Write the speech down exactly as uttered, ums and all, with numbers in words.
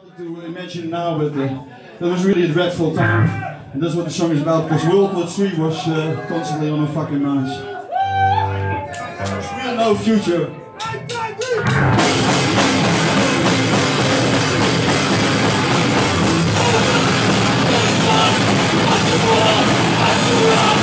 To imagine now, but uh, that was really a dreadful time, and that's what the song is about, because World War Three was uh, constantly on our fucking minds. There's really no future. I